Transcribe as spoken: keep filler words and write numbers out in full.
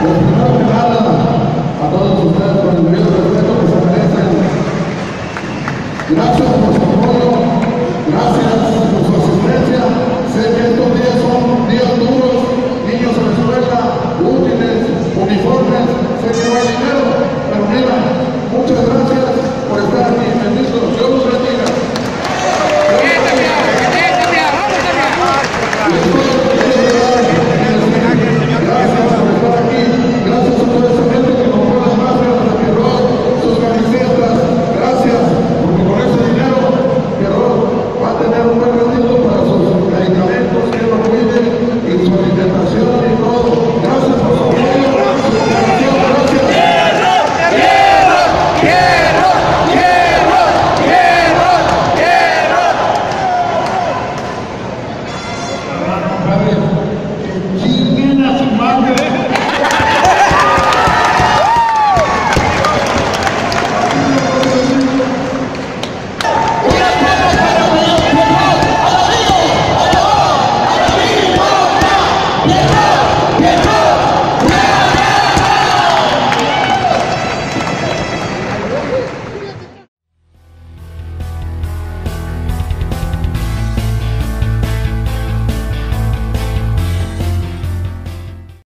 Pues primero que nada, a todos ustedes con el debido respeto que se merecen. Gracias por su apoyo, gracias por su asistencia. Sé que estos días son días duros, niños en la escuela, útiles, uniformes, sé que no hay dinero, pero mira, muchas gracias por estar aquí. Bendito, Dios los bendiga. Yeah.